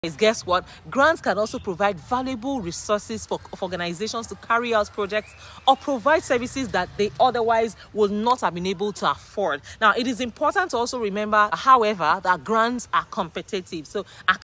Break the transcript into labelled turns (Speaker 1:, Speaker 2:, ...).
Speaker 1: Guess what? Grants can also provide valuable resources for organizations to carry out projects or provide services that they otherwise would not have been able to afford. Now, it is important to also remember, however, that grants are competitive. So